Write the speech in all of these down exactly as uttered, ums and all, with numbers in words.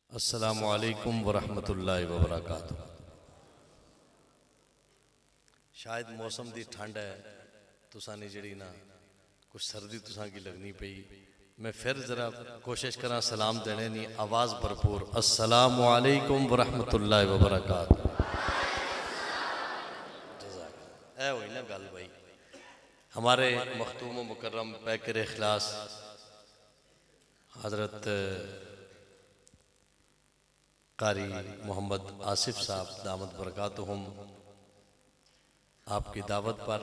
السلام علیکم ورحمۃ اللہ وبرکاتہ۔ شاید موسم دی ٹھنڈ ہے تساں نے جڑی نا کچھ سردی تساں کی لگنی پئی، میں پھر ذرا کوشش کراں سلام دینے نی آواز بھرپور السلام علیکم ورحمۃ اللہ وبرکاتہ۔ اے ہوئی نا گل بھائی، ہمارے مختوم و مکرم پیکر اخلاص حضرت قاری محمد آصف صاحب دامت برکاتہم آپ کی دعوت پر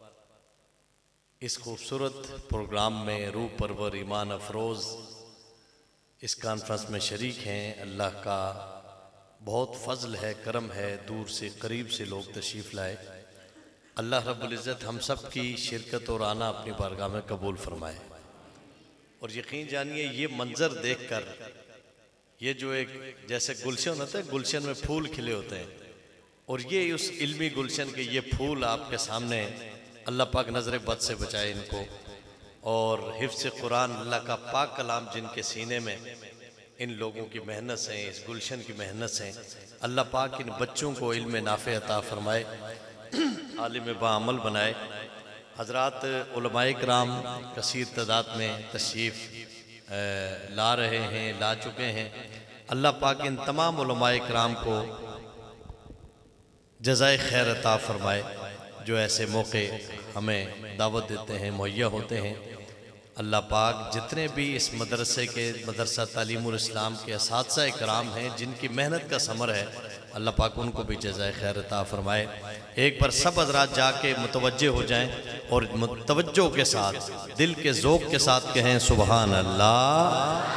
اس خوبصورت پروگرام میں روح پرور ایمان افروز اس کانفرنس میں شریک ہیں۔ اللہ کا بہت فضل ہے، کرم ہے، دور سے قریب سے لوگ تشریف لائے۔ اللہ رب العزت ہم سب کی شرکت اور آنا اپنی بارگاہ میں قبول فرمائے، اور یقین جانیے یہ منظر دیکھ کر، یہ جو ایک جیسے گلشن ہوتا ہے، گلشن میں پھول کھلے ہوتے ہیں، اور یہ اس علمی گلشن کے یہ پھول آپ کے سامنے، اللہ پاک نظر بد سے بچائے ان کو، اور حفظ قرآن اللہ کا پاک کلام جن کے سینے میں ان لوگوں کی محنت سے، اس گلشن کی محنت سے، اللہ پاک ان بچوں کو علم نافع عطا فرمائے، عالم باعمل بنائے۔ حضرات علماء کرام کثیر تعداد میں تشریف لا رہے ہیں، لا چکے ہیں۔ اللہ پاک ان تمام علماء کرام کو جزائے خیر عطا فرمائے جو ایسے موقع ہمیں دعوت دیتے ہیں، مہیا ہوتے ہیں۔ اللہ پاک جتنے بھی اس مدرسے کے مدرسہ تعلیم الاسلام کے اساتذہ کرام ہیں جن کی محنت کا ثمر ہے، اللہ پاک ان کو بھی جزائے خیر عطا فرمائے۔ ایک بار سب حضرات جا کے متوجہ ہو جائیں اور متوجہ کے ساتھ، دل کے ذوق کے ساتھ کہیں سبحان اللہ۔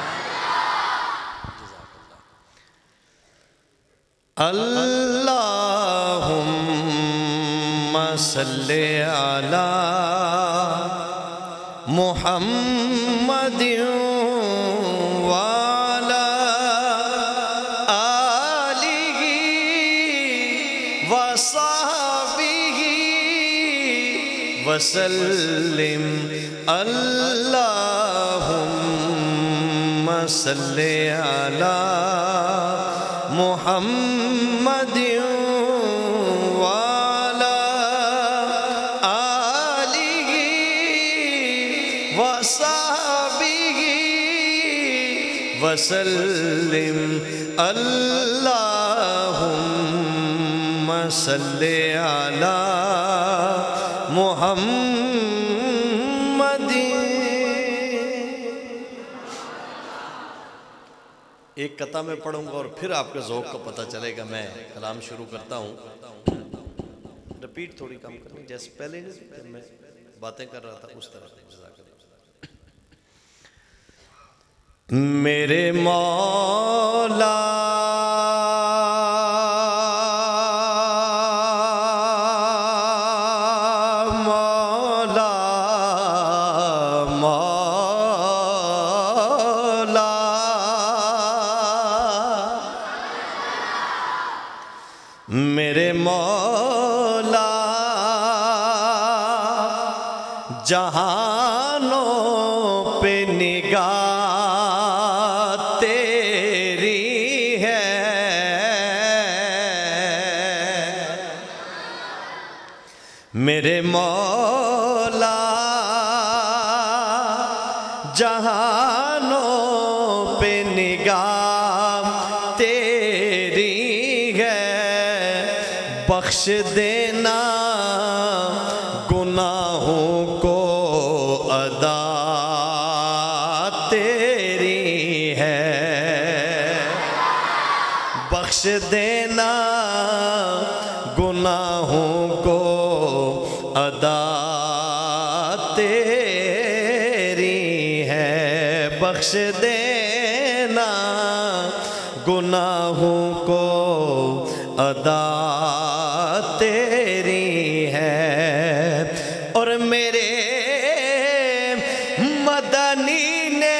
اللہم صلی علی محمد وعلی آلہ وصحبہ وسلم۔ اللہم صلی علی محمد وعلی آلہ وصحبہ وسلم۔ اللہم صلی علی محمد۔ ایک قطعہ میں پڑھوں گا اور پھر آپ کے ذوق کو پتہ چلے گا۔ میں کلام شروع کرتا ہوں، رپیٹ تھوڑی کم کریں، جیسے پہلے میں باتیں کر رہا تھا اس طرح۔ میرے مولا میرے مولا جہانوں پہ نگاہ تیری ہے، میرے مولا جہانوں پہ نگاہ تیری ہے، بخش دینا گناہوں کو ادا تیری ہے، بخش دینا گناہوں کو ادا تیری ہے، بخش دینا گناہوں کو ادا تیری ہے۔ اور میرے مدنی نے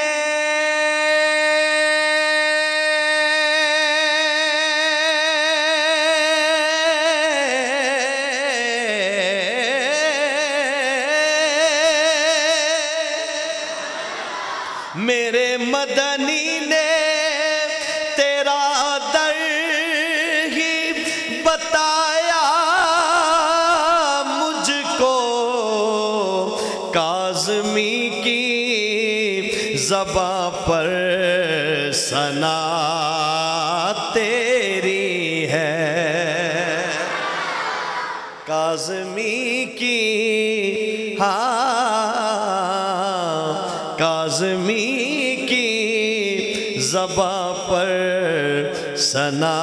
میرے مدنی نے تیرا کی زباں پر ثنا تیری ہے، کاظمی کی ہاں کاظمی کی زباں پر ثنا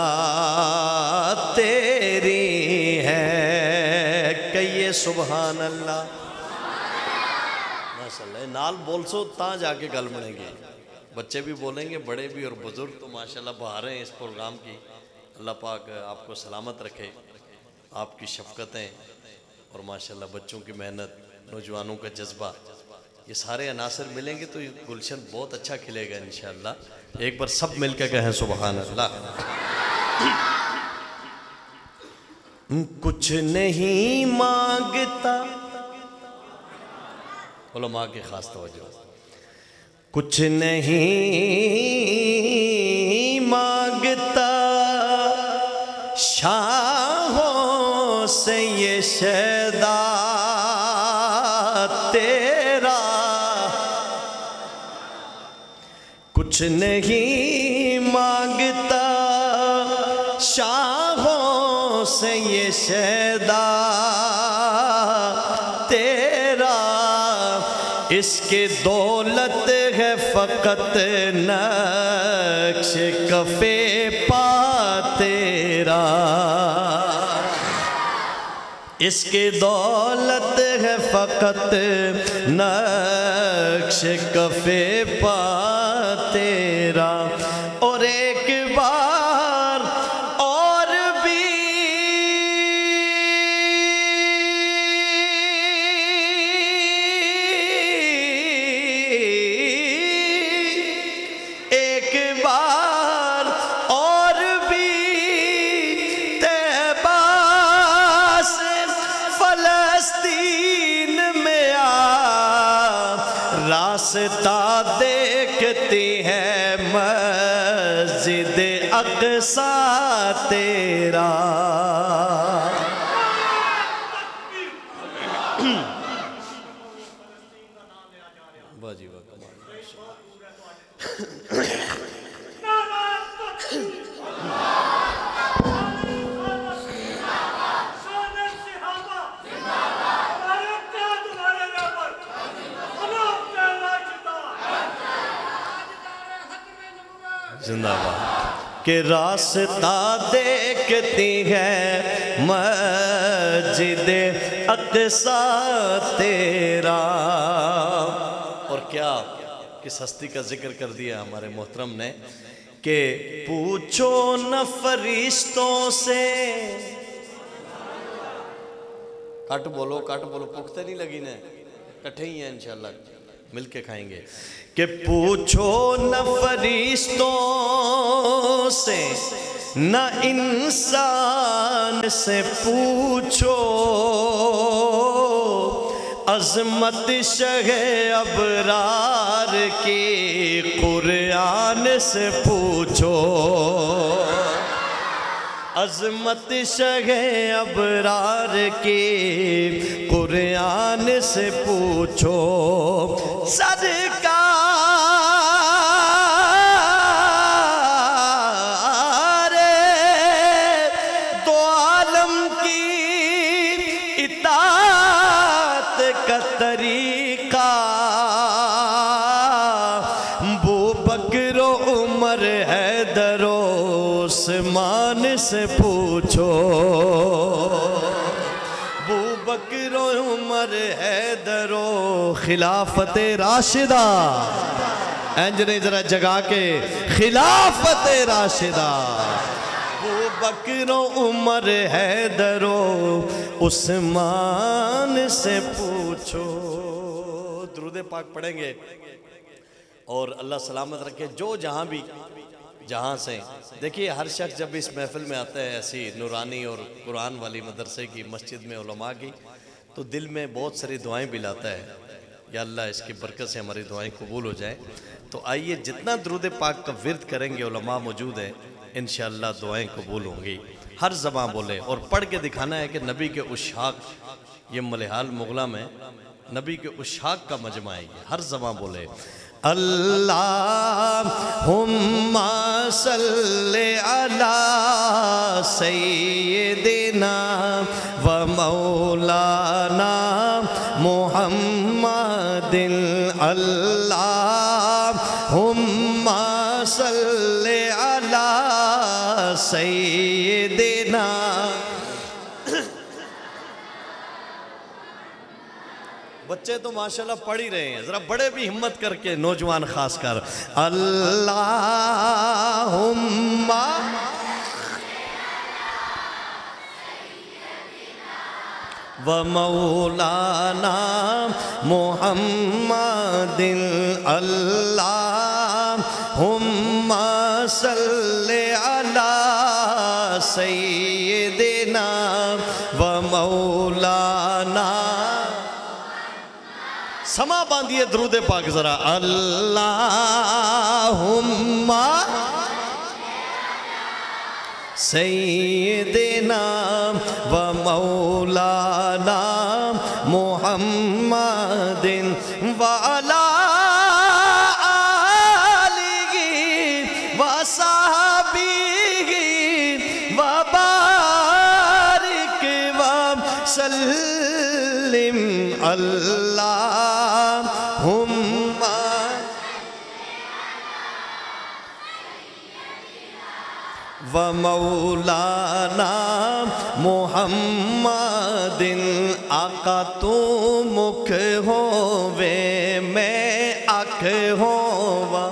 تیری ہے، کہیے سبحان اللہ۔ ماشاءاللہ نال بول سو تاں جا کے گل بنے گی، بچے بھی بولیں گے، بڑے بھی اور بزرگ تو ماشاءاللہ بہاریں ہیں اس پروگرام کی۔ اللہ پاک آپ کو سلامت رکھے، آپ کی شفقتیں اور ماشاءاللہ بچوں کی محنت، نوجوانوں کا جذبہ، یہ سارے عناصر ملیں گے تو یہ گلشن بہت اچھا کھلے گا انشاءاللہ۔ ایک بار سب مل کے کہیں سبحان اللہ۔ کچھ نہیں مانگتا، علماء کی خاص توجہ، کچھ نہیں مانگتا شاہوں سے یہ شیدا تیرا، کچھ نہیں مانگتا شاہوں سے یہ شیدا تیرا، اس کی دولت ہے فقط نقش کفے پا تیرا، اس کی دولت ہے فقط نقش کفے پا تیرا، اور ایک بار اور بھی ایک بار اور بھی طیبہ سے فلسطین میں آ، راستہ دیکھتی ہے مسجد اقصیٰ تیرا، باجی واہ کمال۔ زندہ باد۔ کہ راستہ دیکھتی ہے مسجد اقصیٰ تیرا، اور کیا کس ہستی کا ذکر کر دیا ہمارے محترم نے کہ پوچھو نہ فرشتوں سے، کٹ بولو کٹ بولو پختہ نہیں لگی نا، کٹھے ہی ہیں انشاءاللہ مل کے کھائیں گے، کہ پوچھو نہ فرشتوں سے نہ انسان سے پوچھو، عظمت شہ ابرار کی قرآن سے پوچھو، عظمت شہ ابرار کی قرآن سے پوچھو، سرکار دو عالم کی اطاعت کا طریقہ، ابو بکر و عمر حیدر و عثمان سے پوچھو، ابو بکر و عمر حیدر و خلافت راشدہ، انجنے ذرا جگا کے خلافت راشدہ، ابو بکر و عمر حیدر و عثمان سے پوچھو۔ درود پاک پڑھیں گے اور اللہ سلامت رکھے جو جہاں بھی جہاں سے۔ دیکھیے ہر شخص جب اس محفل میں آتا ہے ایسی نورانی اور قرآن والی مدرسے کی مسجد میں علماء کی، تو دل میں بہت ساری دعائیں بھی لاتا ہے، یا اللہ اس کی برکت سے ہماری دعائیں قبول ہو جائیں۔ تو آئیے جتنا درود پاک کا ورد کریں گے، علماء موجود ہیں، انشاءاللہ دعائیں قبول ہوں گی۔ ہر زبان بولے اور پڑھ کے دکھانا ہے کہ نبی کے اشاق، یہ ملحال مغلہ میں نبی کے عشاق کا مجمع ہے یہ، ہر زبان بولے اللہم صلی علی سیدنا و مولانا محمد اللہم صلی علی سیدنا. بچے تو ماشاءاللہ پڑھ ہی رہے ہیں، ذرا بڑے بھی ہمت کر کے، نوجوان خاص کر اللہم و مولانا محمد اللہم صلی علی سیدنا و مولانا. سما باندھیے درود پاک ذرا اللہم سیدنا و مولانا محمد وعلی آلہ و صحبہ وبارک وسلم. اللہم و مولانا محمد. آقا تو مکھ ہووے میں اکھ ہوا.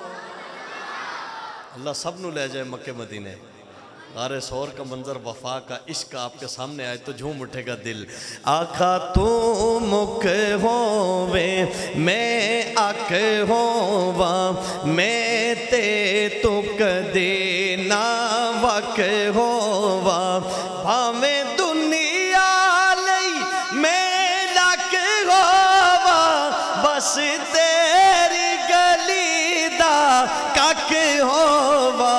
اللہ سب نو لے جائے مکہ مدینے. غار سور کا منظر، وفا کا عشق آپ کے سامنے آئے تو جھوم اٹھے گا دل. آقا تو مکھ ہووے میں اکھ ہوا، میں تے تو کدے نہ وک ہوا. بھاویں دنیا لئی میں لکھ ہوا، بس تیری گلی دا کک ہوا.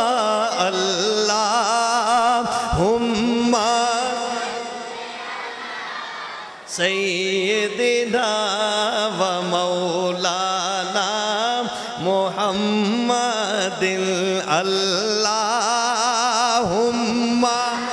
اللہم سیدنا و مولانا محمد اللہم.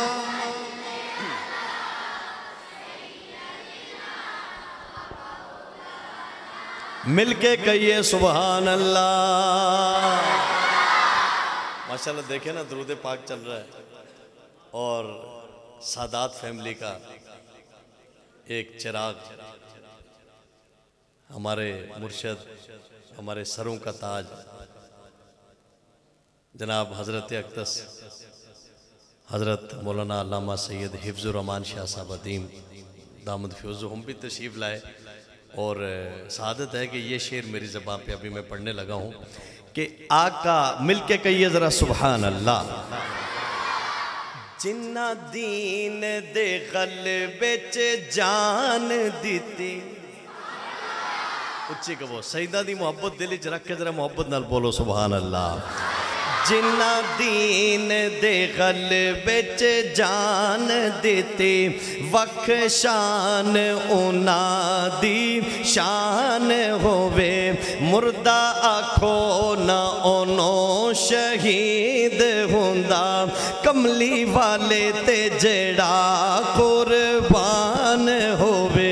مل کے کہیے سبحان اللہ. ماشاءاللہ دیکھیں نا درود پاک چل رہا ہے، اور سادات فیملی کا ایک چراغ، ہمارے مرشد، ہمارے سروں کا تاج جناب حضرت اقدس حضرت مولانا علامہ سید حفظ الرحمان شاہ صاحب ادیم دامد فیوزو ہم بھی تشریف لائے. اور سعادت ہے کہ یہ شعر میری زبان پہ ابھی میں پڑھنے لگا ہوں کہ آقا، مل کے کہیے ذرا سبحان اللہ. جنہ دین دے غلبے چ جان دیتی. اچھی کہو سیدہ دی محبت دلی چ رکھ کے ذرا محبت نال بولو سبحان اللہ. جنہ دین دے غلبے چ جان دیتی، وکھ شان اونا دی شان ہووے. مردہ آکھو نہ اونو شہید ہوندا، کملی والے تے جڑا قربان ہووے.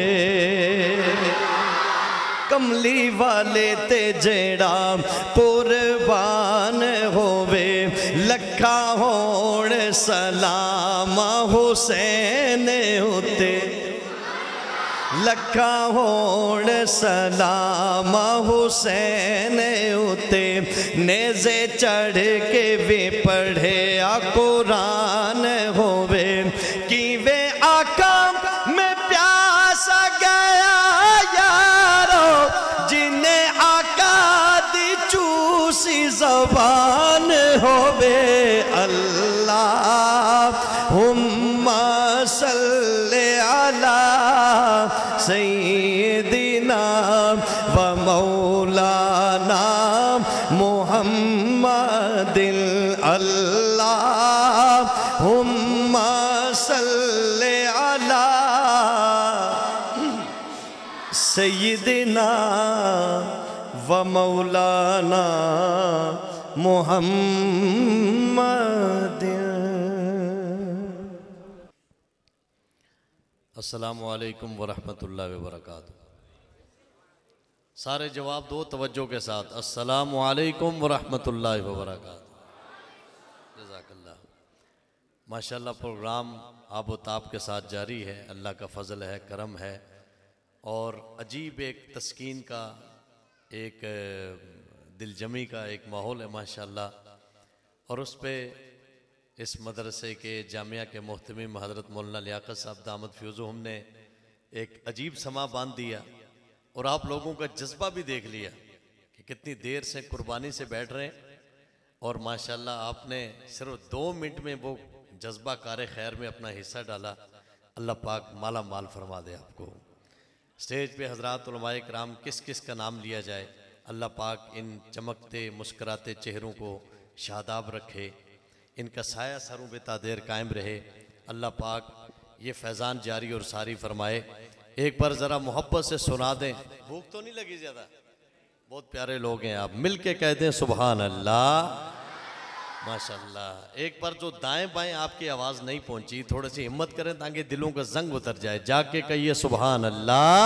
کملی والے تے جڑا قربان ہووے. لکھا ہون سلام حسین ہوتے، لکھا ہون سلام حسین ہوتے. نیزے چڑھ کے بھی پڑھے قرآن ہووے. کیویں آقا میں پیاسا گیا یارو، جنہیں آقا دی چوسی زبان ہووے. اللہم صلی علی سیدنا و مولانا محمد اللہم صلی علی سیدنا و مولانا محمد۔ السلام علیکم ورحمۃ اللہ وبرکاتہ۔ سارے جواب دو توجہ کے ساتھ، السلام علیکم ورحمۃ اللہ وبرکاتہ۔ جزاک اللہ۔ ماشاءاللہ پروگرام آب و تاب کے ساتھ جاری ہے، اللہ کا فضل ہے، کرم ہے، اور عجیب ایک تسکین کا، ایک دل جمی کا ایک ماحول ہے ماشاءاللہ۔ اور اس پہ اس مدرسے کے جامعہ کے محتمم حضرت مولانا لیاقت صاحب دامت فیوزہم نے ایک عجیب سما باندھ دیا، اور آپ لوگوں کا جذبہ بھی دیکھ لیا کہ کتنی دیر سے قربانی سے بیٹھ رہے ہیں، اور ماشاءاللہ آپ نے صرف دو منٹ میں وہ جذبہ کار خیر میں اپنا حصہ ڈالا۔ اللہ پاک مالا مال فرما دے آپ کو۔ اسٹیج پہ حضرات علماء کرام کس کس کا نام لیا جائے، اللہ پاک ان چمکتے مسکراتے چہروں کو شاداب رکھے، ان کا سایہ سروں پہ تا دیر قائم رہے، اللہ پاک یہ فیضان جاری اور ساری فرمائے۔ ایک بار ذرا محبت سے سنا دیں، بھوک تو نہیں لگی زیادہ؟ بہت پیارے لوگ ہیں آپ، مل کے کہہ دیں سبحان اللہ، ماشاءاللہ۔ ایک بار جو دائیں بائیں آپ کی آواز نہیں پہنچی، تھوڑے سی ہمت کریں تاکہ دلوں کا زنگ اتر جائے، جا کے کہیے سبحان اللہ۔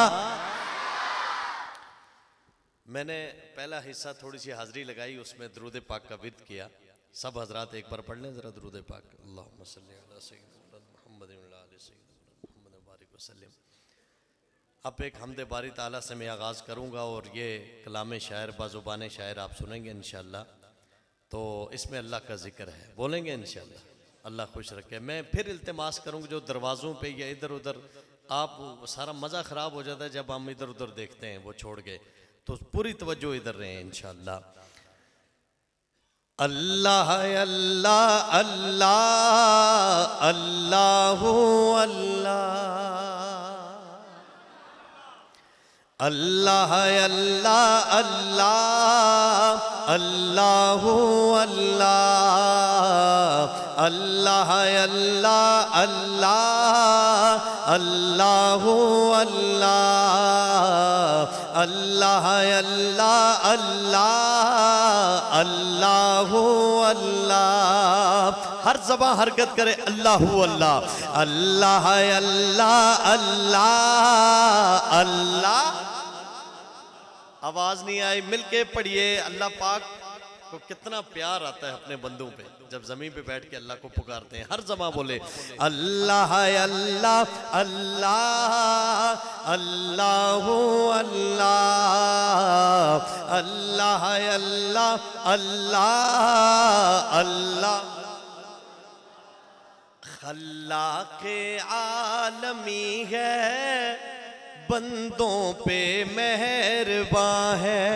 میں نے پہلا حصہ تھوڑی سی حاضری لگائی، اس میں درود پاک کا ورد کیا، سب حضرات ایک بار پڑھ لیں ذرا درود پاک، اللہم صلی علی سیدنا محمد وعلی آل سیدنا محمد وبارک وسلم۔ اب ایک حمد باری تعالیٰ سے میں آغاز کروں گا، اور یہ کلام شاعر بازوبان شاعر آپ سنیں گے انشاءاللہ، تو اس میں اللہ کا ذکر ہے، بولیں گے انشاءاللہ، اللہ خوش رکھے۔ میں پھر التماس کروں گا جو دروازوں پہ یا ادھر ادھر، آپ سارا مزہ خراب ہو جاتا ہے جب ہم ادھر ادھر دیکھتے ہیں وہ چھوڑ گئے، تو پوری توجہ ادھر رہے ہیں انشاءاللہ۔ اللہ اللہ اللہ اللہ اللہ اللہ اللہ اللہ اللہ اللہ اللہ اللہ اللہ اللہ اللہ اللہ اللہ اللہ، ہر زبان حرکت کرے، اللہ اللہ اللہ اللہ اللہ اللہ۔ آواز نہیں آئی، مل کے پڑھیے۔ اللہ پاک کو کتنا پیار آتا ہے اپنے بندوں پہ جب زمین پہ بیٹھ کے اللہ کو پکارتے ہیں، ہر زبان بولے اللہ اللہ اللہ اللہ اللہ اللہ اللہ اللہ اللہ۔ خلاق عالمی ہے، بندوں پہ مہرباں ہے،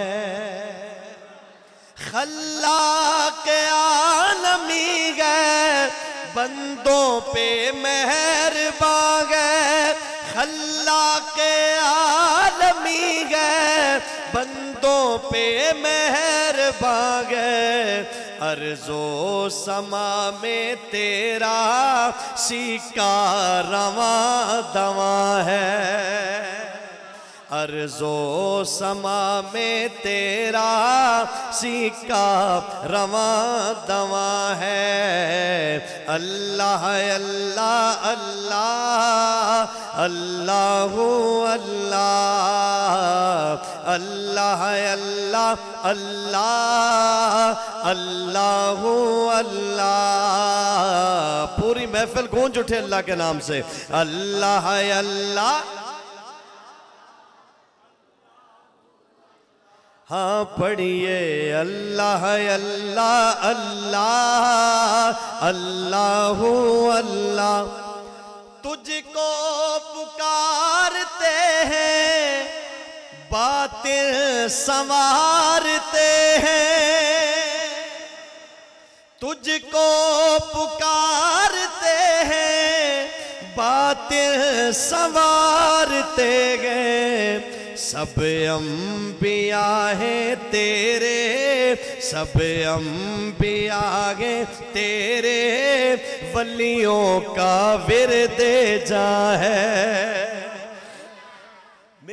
خلاق عالمی ہے، بندوں پہ مہرباں ہے، خلاق عالمی ہے، بندوں پہ مہرباں ہے، ارض و سما میں تیرا سیکا رواں دواں ہے، ارض و سما میں تیرا سیکا رواں دواں ہے، اللہ اللہ اللہ اللہ اللہ اللہ اللہ اللہ اللہ اللہ۔ پوری محفل گونج اٹھے اللہ کے نام سے، اللہ اللہ۔ ہاں پڑھیے اللہ اللہ اللہ اللہ اللہ۔ تجھ کو پکارتے ہیں، باطل سنوارتے ہیں، تجھ کو پکارتے ہیں، باطل سنوارتے ہیں، سب انبیاء ہیں تیرے، سب انبیاء ہیں تیرے، ولیوں کا ورد جاں ہے۔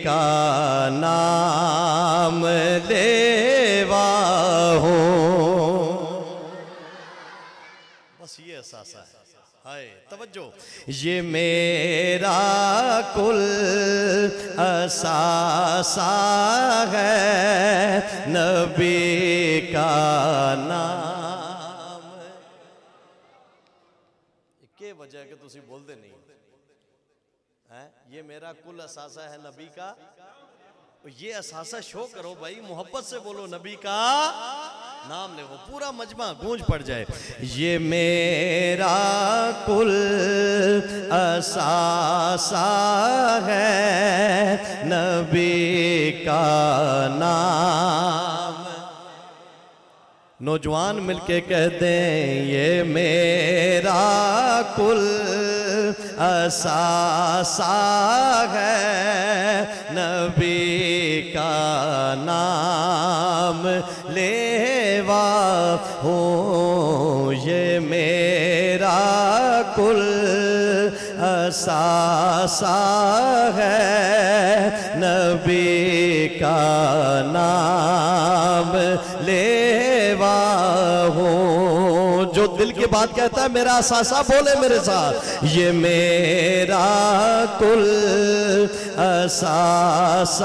کا نام لیوا ہوں. بس یہ احساس ہے. ہائے توجہ. یہ میرا کل اثاثہ ہے نبی کا نام. کیا وجہ ہے کہ تسی بول دے نہیں؟ یہ میرا کل اثاثہ ہے نبی کا. یہ اثاثہ شو کرو بھائی, محبت سے بولو نبی کا نام لے, وہ پورا مجمع گونج پڑ جائے. یہ میرا کل اثاثہ ہے نبی کا نام. نوجوان مل کے کہتے ہیں یہ میرا کل اثاثہ ہے نبی کا نام لیوا ہوں. یہ میرا کل اثاثہ ہے نبی کا نام لیوا ہوں. جو دل کی بات کہتا ہے میرا اثاثہ بولے میرے ساتھ. یہ میرا کل اثاثہ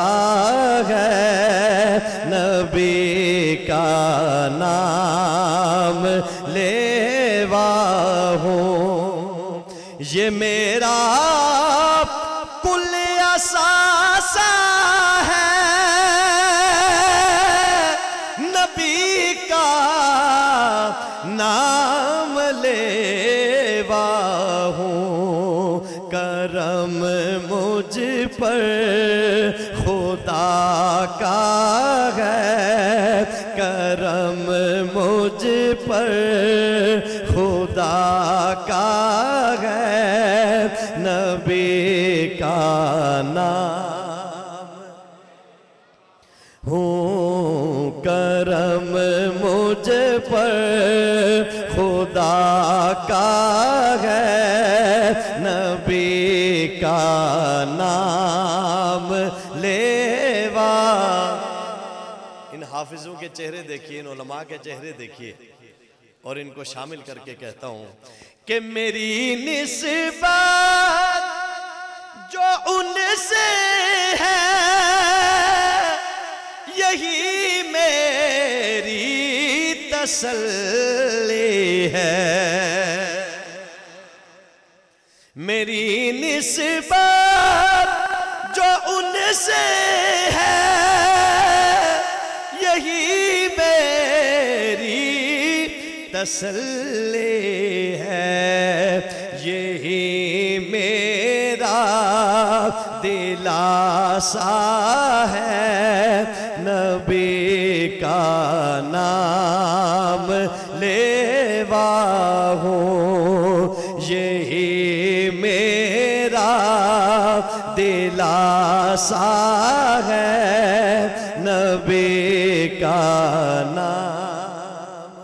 ہے نبی کا نام لیوا ہوں. یہ میرا کل اثاثہ ہے نبی کا نام لیوا ہوں. کرم مجھ پر خدا کا ہے, کرم مجھ پر خدا کا ہے نبی کا نام ہوں. کرم مجھ پر خدا کا ہے نبی کا نام لیوا. ان حافظوں کے چہرے دیکھیے, ان علماء کے چہرے دیکھیے, اور ان کو شامل کر کے کہتا ہوں کہ میری نسبت جو ان سے ہے یہی میری تسلی ہے. میری نسبت جو ان سے ہے یہی میری تسلی ہے. یہی میرا دلاسا ہے نبی کا نام لیوا ہوں. یہی میرا دلاسا ہے نبی کا نام,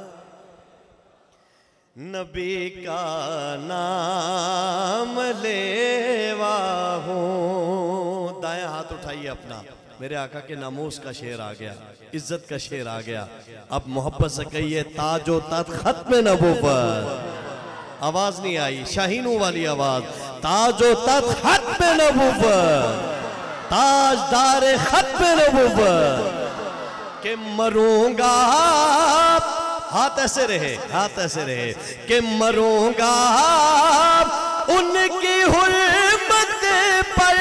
نبی کا نام لیوا ہوں. دائیں ہاتھ اٹھائیے اپنا. میرے آقا کے ناموس کا شعر آ گیا, عزت کا شعر آ گیا. اب محبت سے کہیے تاج و تخت ختم نبوت. آواز نہیں آئی, شاہینوں والی آواز. تاج و تخت ختم نبوت, تاج دار ختم نبوت. کہ مروں گا, ہاتھ ایسے رہے, ہاتھ ایسے رہے, کہ مروں گا ان کی حرمت پر,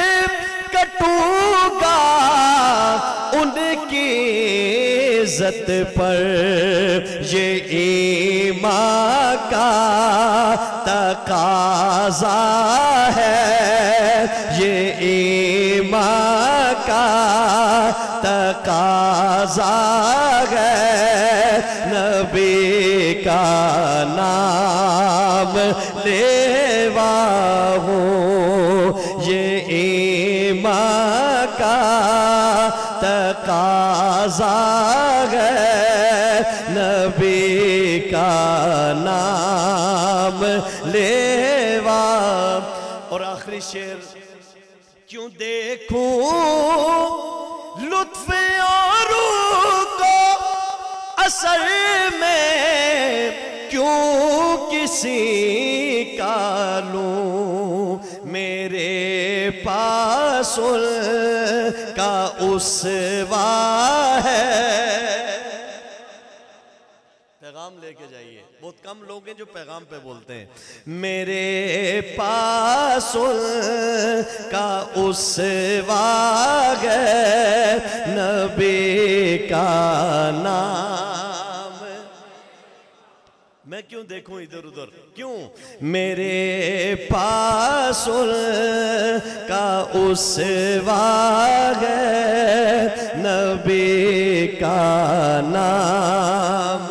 کٹوں گا ان کی عزت پر. یہ ایمان کا تقاضا ہے, یہ ایمان کا تقاضا ہے نبی کا نام لیوا ہوں. یہ ایمان کا تقاضا ہے نبی کا نام لیوا. اور آخری شعر کیوں دیکھوں لطف اوروں کو اثر میں، کیوں کسی کا لوں میرے پاس ان کا اسوا ہے۔ پیغام لے کے جائیے، بہت کم لوگ ہیں جو پیغام پہ بولتے ہیں۔ میرے پاس ان کا اسوا ہے، نبی کا نام۔ میں کیوں دیکھوں ادھر ادھر، کیوں؟ میرے پاس ان کا اسوا ہے، نبی کا نام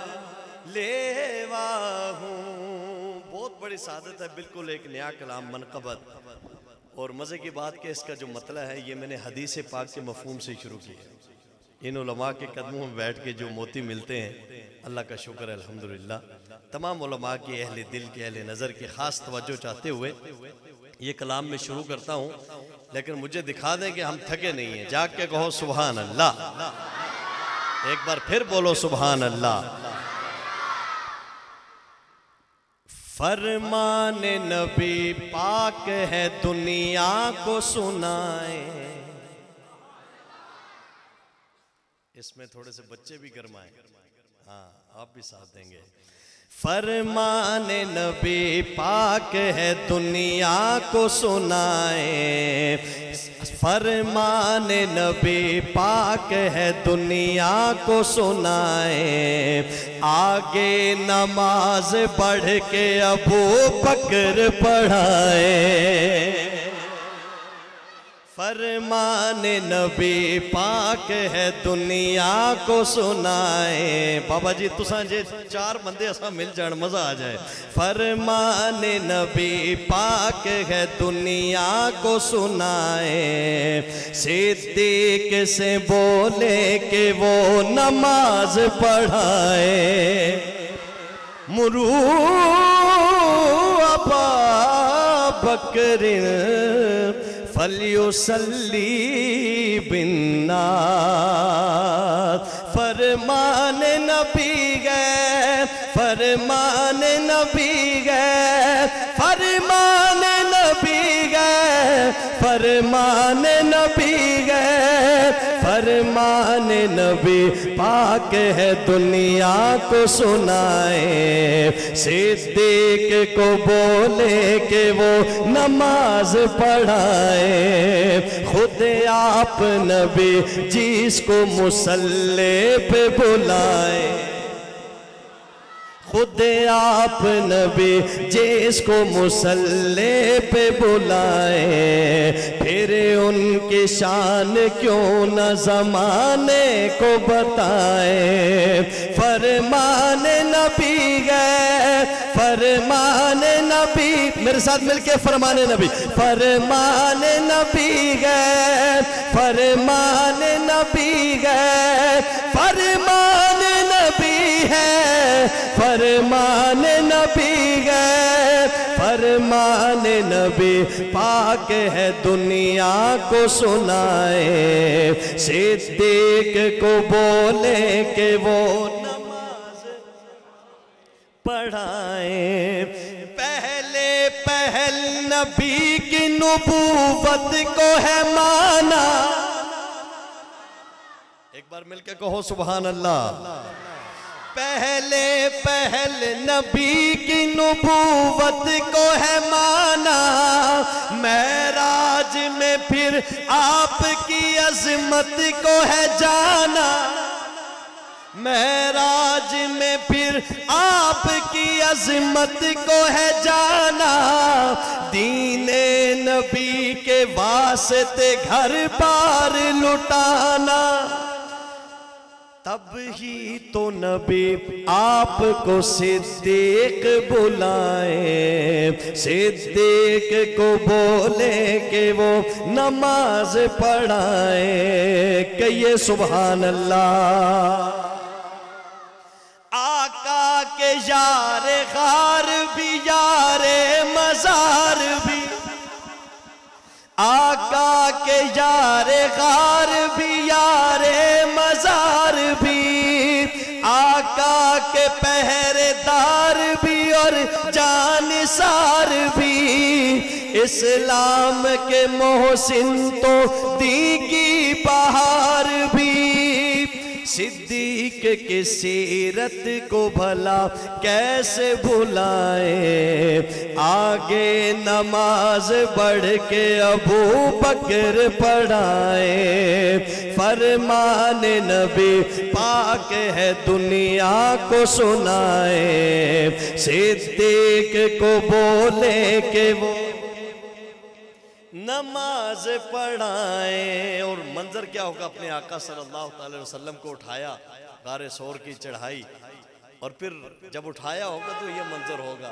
لیوا ہوں۔ بہت بڑی سعادت ہے، بالکل ایک نیا کلام منقبت۔ اور مزے کی بات کہ اس کا جو مطلع ہے یہ میں نے حدیث پاک کے مفہوم سے شروع کیا۔ ان علماء کے قدموں میں بیٹھ کے جو موتی ملتے ہیں، اللہ کا شکر ہے الحمدللہ۔ تمام علماء کی، اہل دل کے، اہل نظر کی خاص توجہ چاہتے ہوئے یہ کلام میں شروع کرتا ہوں، لیکن مجھے دکھا دیں کہ ہم تھکے نہیں ہیں۔ جاگ کے کہو سبحان اللہ، ایک بار پھر بولو سبحان اللہ۔ فرمان نبی پاک ہے دنیا کو سنائیں۔ اس میں تھوڑے سے بچے بھی گرمائیں، ہاں آپ بھی ساتھ دیں گے۔ فرمان نبی پاک ہے دنیا کو سنائیں، فرمان نبی پاک ہے دنیا کو سنائیں۔ آگے نماز پڑھ کے ابو بکر پڑھائیں۔ فرمان نبی پاک ہے دنیا کو سنائیں۔ بابا جی تساں جے چار بندے اساں مل جان مزہ آ جائے۔ فرمان نبی پاک ہے دنیا کو سنائیں۔ صدیق سے بولے کہ وہ نماز پڑھائے۔ مرو ابا بکر فَلْيُصَلِّي بِالنَّاسِ۔ فرمان نبی گئے، فرمان نبی گئے، فرمان نبی گئے، فرمان نبی گئے، فرمان نبی پاک ہے دنیا کو سنائے۔ صدیق کو بولے کہ وہ نماز پڑھائے۔ خود آپ نبی جس کو مصلی پہ بلائے، خود آپ نبی جس کو مصلی پہ بلائے۔ پھر ان کی شان کیوں نہ زمانے کو بتائے۔ فرمان نبی گئے، فرمان نبی، میرے ساتھ مل کے فرمان نبی، فرمان نبی گئے، فرمان نبی گئے، فرمان نبی ہے، فرمان نبی گئے، فرمان نبی پاک ہے دنیا کو سنائے۔ صدیق کو بولے کہ وہ نماز پڑھائیں۔ پہلے پہل نبی کی نبوت کو ہے مانا۔ ایک بار مل کے کہو سبحان اللہ۔ پہلے پہل نبی کی نبوت کو ہے مانا۔ معراج میں پھر آپ کی عظمت کو ہے جانا۔ معراج میں پھر آپ کی عظمت کو ہے جانا۔ دین نبی کے واسطے گھر بار لٹانا۔ تب ہی تو نبی آپ کو صدیق بلائے۔ صدیق کو بولے کہ وہ نماز پڑھائے۔ کہیے سبحان اللہ۔ آقا کے یار غار بھی یار مزار بھی، آقا یار غار بھی یار مزار بھی، آقا کے پہرے دار بھی اور جانثار بھی، اسلام کے محسن تو دی کی بہار بھی، صدیق کی سیرت کو بھلا کیسے بھلائیں، آگے نماز پڑھ کے ابو بکر پڑھائیں، فرمان نبی پاک ہے دنیا کو سنائیں، صدیق کو بولے کہ وہ نماز پڑھائیں۔ اور منظر کیا ہوگا؟ اپنے آقا صلی اللہ علیہ وسلم کو اٹھایا، غار ثور کی چڑھائی، اور پھر جب اٹھایا ہوگا تو یہ منظر ہوگا۔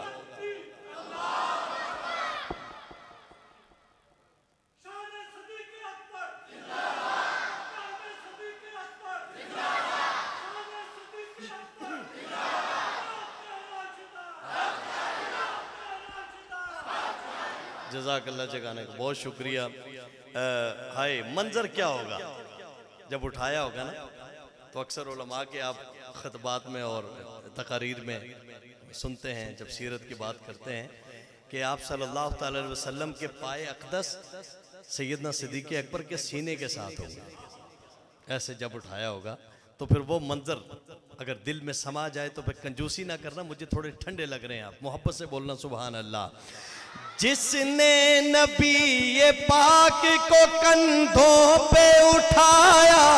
جزاک اللہ جگانے کو بہت شکریہ۔ ہائے منظر کیا ہوگا جب اٹھایا ہوگا نا؟ تو اکثر علماء کے آپ خطبات میں اور تقاریر میں سنتے ہیں جب سیرت کی بات کرتے ہیں کہ آپ صلی اللہ تعالی علیہ وسلم کے پائے اقدس سیدنا صدیق اکبر کے سینے کے ساتھ ہوگا، ایسے جب اٹھایا ہوگا تو پھر وہ منظر اگر دل میں سما جائے تو پھر کنجوسی نہ کرنا، مجھے تھوڑے ٹھنڈے لگ رہے ہیں، آپ محبت سے بولنا سبحان اللہ۔ جس نے نبی پاک کو کندھوں پہ اٹھایا،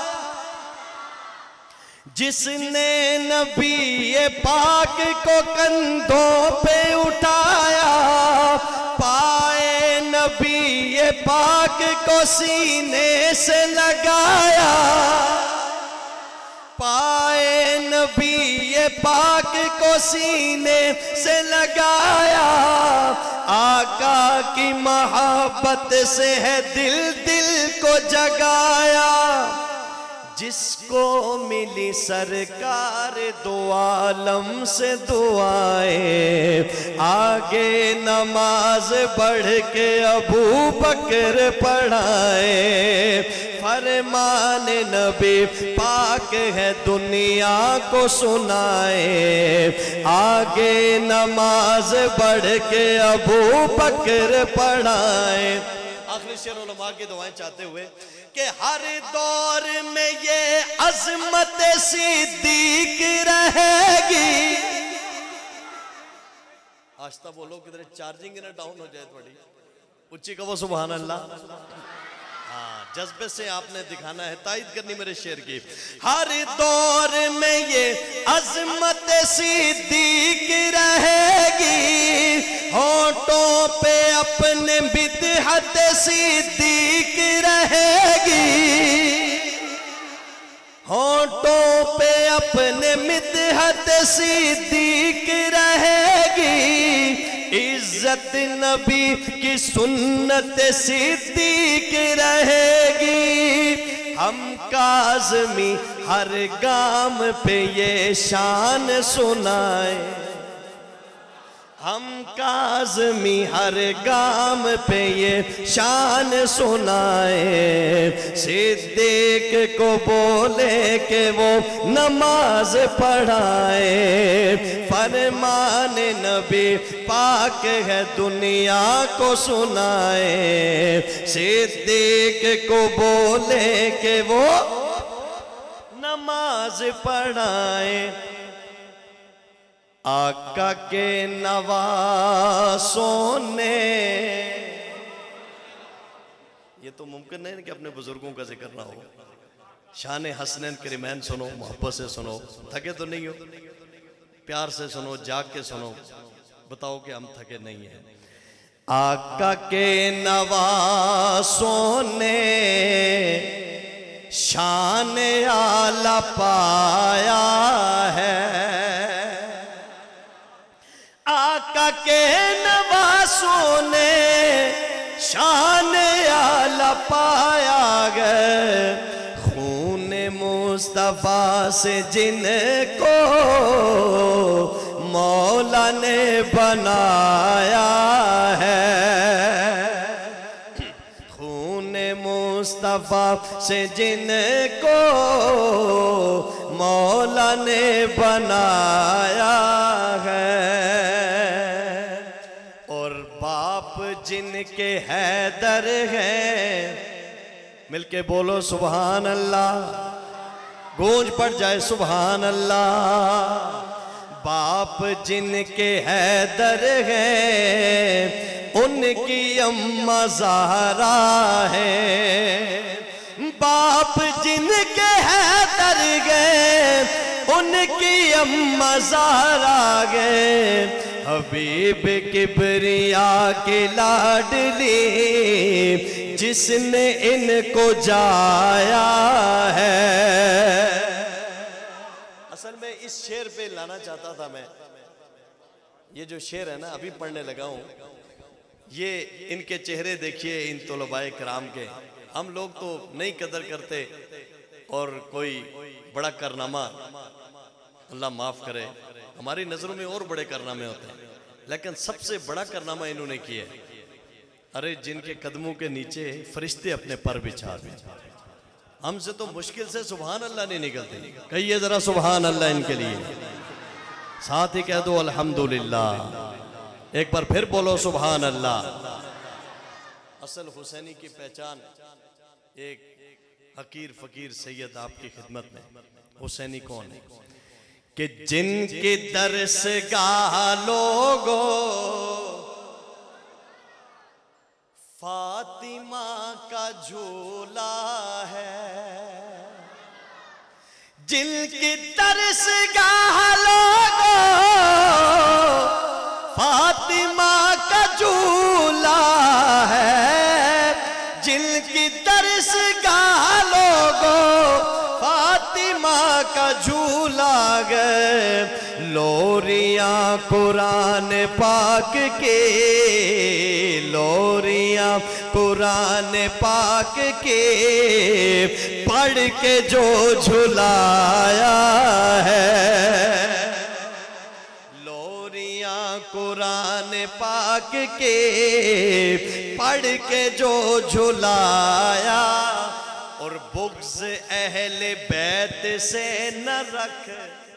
جس نے نبی پاک کو کندھوں پہ اٹھایا، پائے نبی پاک کو سینے سے لگایا، پائے نبی پاک کو سینے سے لگایا، آقا کی محبت سے ہے دل دل کو جگایا، جس کو ملی سرکار دو عالم سے دعائیں، آگے نماز پڑھ کے ابو بکر پڑھائیں، فرمان نبی پاک ہے دنیا کو سنائیں، آگے نماز پڑھ کے ابو بکر پڑھائیں۔ آخری شعر علماء کی دعائیں چاہتے ہوئے کہ ہر دور میں یہ عظمت صدیق رہے گی۔ آہستہ بولو کدھر چارجنگ نہ ڈاؤن ہو جائے تھوڑی، اچھی کہو سبحان اللہ۔ ہاں جذبے سے آپ نے دکھانا ہے، تائید کرنی میرے شعر کی۔ ہر دور میں یہ عظمت صدیق رہے گی، ہونٹوں پہ اپنے بدعت صدیق رہے گی، ہونٹوں پہ اپنے بدعت صدیق رہے گی، عزت نبی کی سنت صدیق رہے گی، ہم کاظمی ہر گام پہ یہ شان سنائیں، ہم کاظمی ہر گام پہ یہ شان سنائیں، صدیق کو بولے کہ وہ نماز پڑھائیں، فرمان نبی پاک ہے دنیا کو سنائیں، صدیق کو بولے کہ وہ نماز پڑھائیں، آقا کے نواسوں نے۔ یہ تو ممکن نہیں کہ اپنے بزرگوں کا ذکر نہ ہو، شان حسنین کریمین سنو، محبت سے سنو، تھکے تو نہیں ہو، پیار سے سنو، جاگ کے سنو، بتاؤ کہ ہم تھکے نہیں ہیں۔ آقا کے نواسوں نے شان اعلیٰ پایا ہے، آقا کے نواسوں نے شان اعلیٰ پایا گئے، خون مصطفیٰ سے جن کو مولا نے بنایا ہے، خون اسباب سے جن کو مولا نے بنایا ہے، اور باپ جن کے حیدر ہیں، مل کے بولو سبحان اللہ، گونج پڑ جائے سبحان اللہ۔ باپ جن کے حیدر ہیں ان کی اماں زہرا ہے، باپ جن کے حیدر گئے ان کی اماں زہرا گئے، حبیب کبریا کی لاڈلی جس نے ان کو جایا ہے۔ اصل میں اس شعر پہ لانا چاہتا تھا میں، یہ جو شعر ہے نا ابھی پڑھنے لگا ہوں، یہ ان کے چہرے دیکھیے ان طلباء کرام کے، ہم لوگ تو نہیں قدر کرتے، اور کوئی بڑا کارنامہ اللہ معاف کرے، ہماری نظروں میں اور بڑے کارنامے ہوتے ہیں، لیکن سب سے بڑا کارنامہ انہوں نے کیا ہے، ارے جن کے قدموں کے نیچے فرشتے اپنے پر بچھا دیں، ہم سے تو مشکل سے سبحان اللہ نہیں نکلتے، کہیے ذرا سبحان اللہ ان کے لیے، ساتھ ہی کہہ دو الحمدللہ، ایک بار پھر بولو سبحان اللہ۔ اصل حسینی کی پہچان ایک حقیر فقیر سید آپ کی خدمت میں، حسینی کون ہے کہ جن کی درس گاہ لوگوں فاطمہ کا جھولا ہے، جن کی درس گاہ لوگوں فاطمہ کا جھولا ہے، جن کی درس گاہ لوگوں فاطمہ کا جھولا گئے، لوریاں قرآن پاک کے، لوریاں قرآن پاک کے پڑھ کے جو جھلایا ہے، لوریاں قرآن پاک کے پڑھ کے جو جھلایا، اور بغض اہل بیت سے نہ رکھ،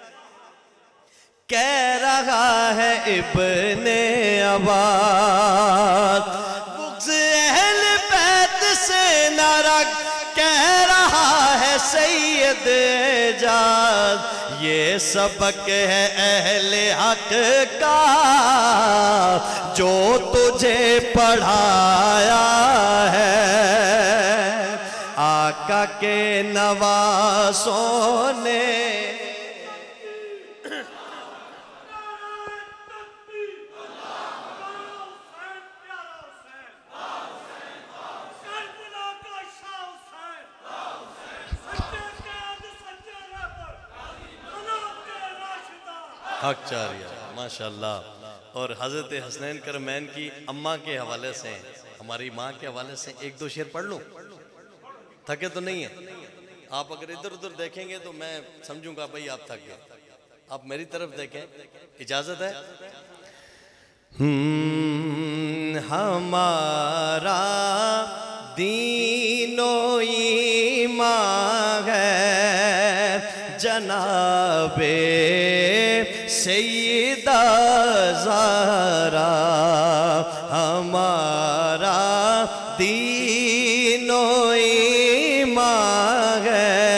کہہ رہا ہے ابن عباس، بغض اہل بیت سے نہ رکھ، کہہ رہا ہے سید اعجاز، یہ سبق ہے اہل حق کا جو تجھے پڑھایا ہے، آقا کے نواسوں نے حق چاریہ ماشاءاللہ، اور حضرت حسنین کرمین کی اماں کے حوالے سے، ہماری ماں کے حوالے سے ایک دو شعر پڑھ لوں، تھکے تو نہیں ہیں آپ؟ اگر ادھر ادھر دیکھیں گے تو میں سمجھوں گا بھئی آپ تھک گئے، آپ میری طرف دیکھیں، اجازت ہے؟ ہمارا دین و ایمان ہے جناب سیدہ زہرا، ہمارا دین و ایمان ہے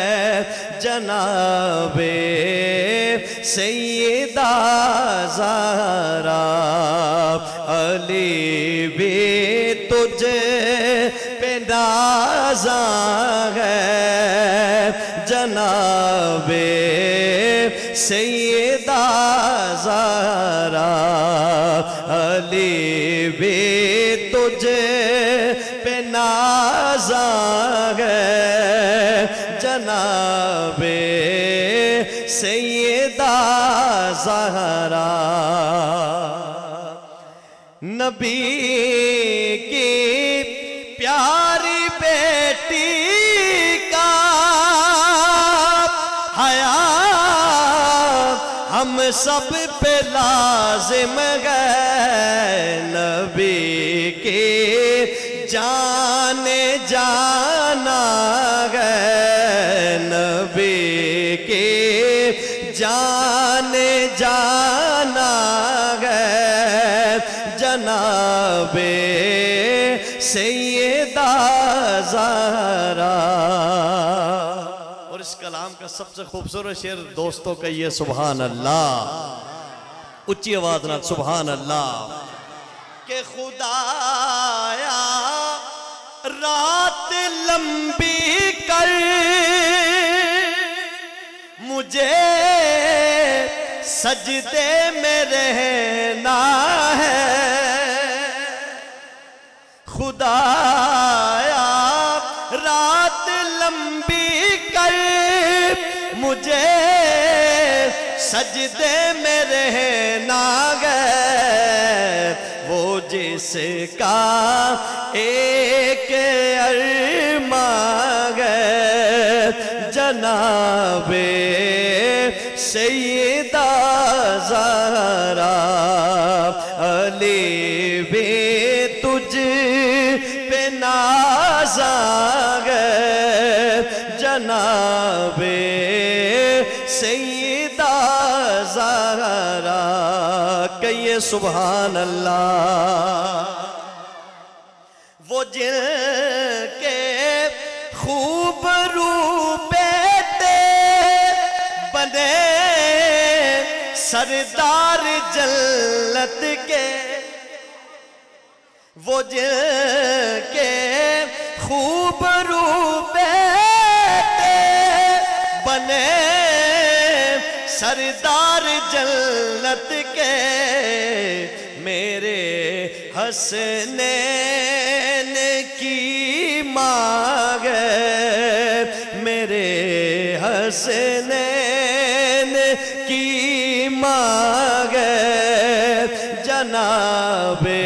جناب سیدہ زہرا، علی بھی تجھے پہ نازاں ہے جناب سیدہ زہرا، علی بھی تجھے پہ نازاں ہے جناب سیدہ زہرا، نبی کی پیاری بیٹی کا حیا ہم سب پہ لازم ہے، نبی کی جان جانا जाने जाना है जनाब सैयदा ज़हरा। और इस कलाम का सबसे खूबसूरत शेर दोस्तों का ये सुभान अल्लाह, उच्ची आवाज ना सुभान अल्लाह। कि खुदाया रात लंबी कर मुझे सजदे में रहना है। खुदाया रात लंबी कर मुझे सजदे में रहना है। वो जिसका एक अरमा है जनाबे सैयदा ज़हरा। अली बे तुझ पे नाज़ा है जनाबे सैयदा ज़हरा। कहिए सुभान अल्लाह। वो जिनके खूब रूपे बने सरदार जन्नत के। वो जिनके खूब रूपे बने सरदार जन्नत के। मेरे हसनैन की मांग मेरे हसनैन की मांग जनाबे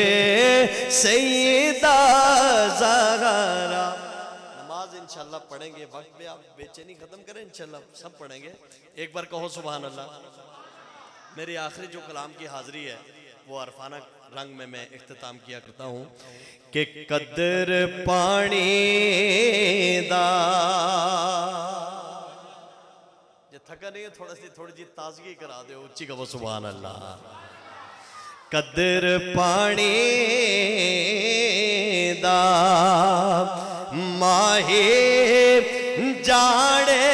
सैयदा ज़हरा। नमाज इंशाल्लाह पढ़ेंगे, वक्त पे आप बेचैनी खत्म करें, इंशाल्लाह सब पढ़ेंगे। एक बार कहो सुभान अल्लाह। मेरी आखिरी जो कलाम की हाजिरी है वो अरफाना रंग में मैं इख्तिताम किया करता हूँ कि कदर पानी दा। ये थका नहीं है, थोड़ा सी थोड़ी जी ताजगी करा दे, उच्ची कहो सुभान अल्लाह। कदर पानी दा माहे जाने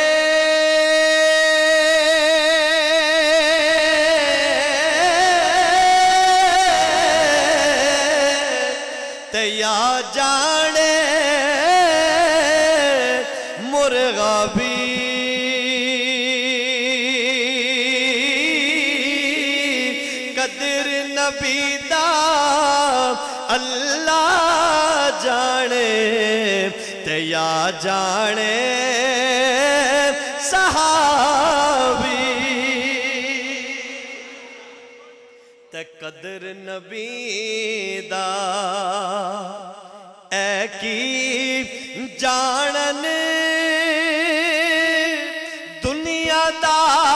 या जाने मुर्गा भी कदर नबी दा अल्लाह जाने ते या जाने सहाबी। ते कदर नबी दा ऐ की जानन दुनियादार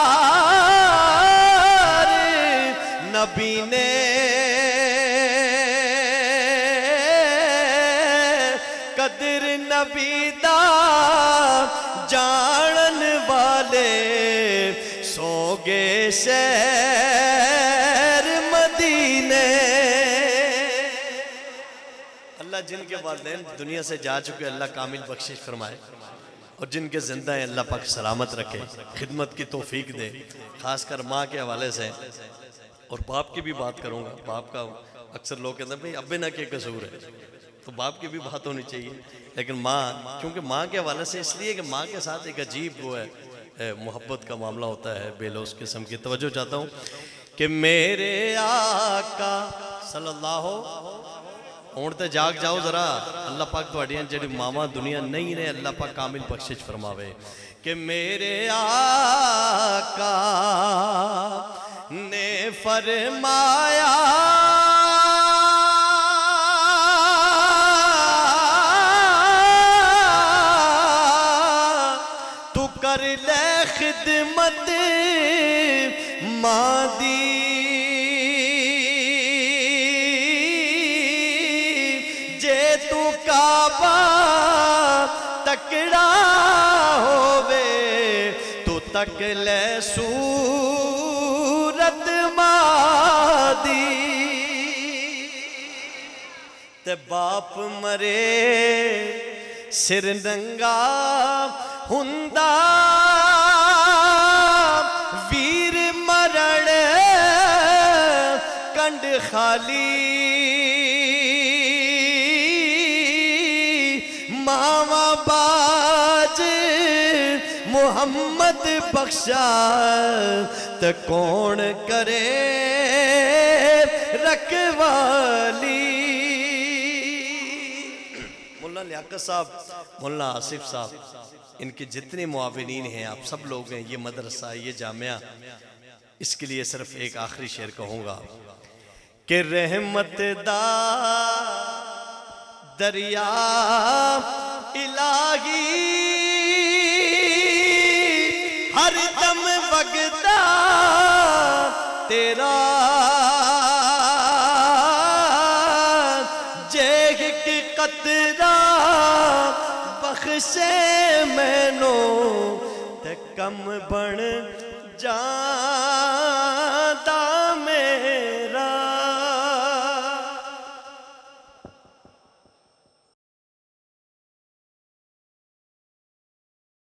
नबी ने कदर नबी दा जानन वाले सोगे शहर मदीने। अल्लाह जिनके वालिदैन दुनिया से जा चुके अल्लाह कामिल बख्शिश फरमाए और जिनके जिंदा हैं अल्लाह पाक सलामत रखे, खिदमत की तौफीक दे। खासकर माँ के हवाले से और बाप की भी बात करूँगा। बाप का अक्सर लोग कहते हैं भाई अब्बे ना के कसूर है, तो बाप की भी बात होनी चाहिए। लेकिन माँ, क्योंकि माँ के हवाले से इसलिए कि माँ के साथ एक अजीब वो है मोहब्बत का मामला होता है, बेलौस किस्म की। तवज्जो चाहता हूँ कि मेरे आका सल्लल्लाहु हुण ते जाग जाओ जरा। अल्लाह पाक तुहाडियां जेहड़ी मावां दुनिया नहीं ने अल्लाह पाक कामिल बख्शिश फरमावे कि मेरे आका ने फरमाया तू कर ले खिदमत माँ दी तकड़ा होवे तू तक لے صورت مادی تے باپ مرے سر ننگا ہندا ویر مرڑ کنڈ خالی ماما باج محمد بخشا تے کون کرے رکھوالی مولانا لیاقت صاحب، مولانا آصف صاحب، ان کے جتنے معاونین ہیں آپ سب لوگ ہیں، یہ مدرسہ یہ جامعہ، اس کے لیے صرف ایک آخری شعر کہوں گا کہ رحمت دا دریا الہی ہر دم وگدا تیرا جیگ کی قطرہ بخشے میں نو تے کم بن جان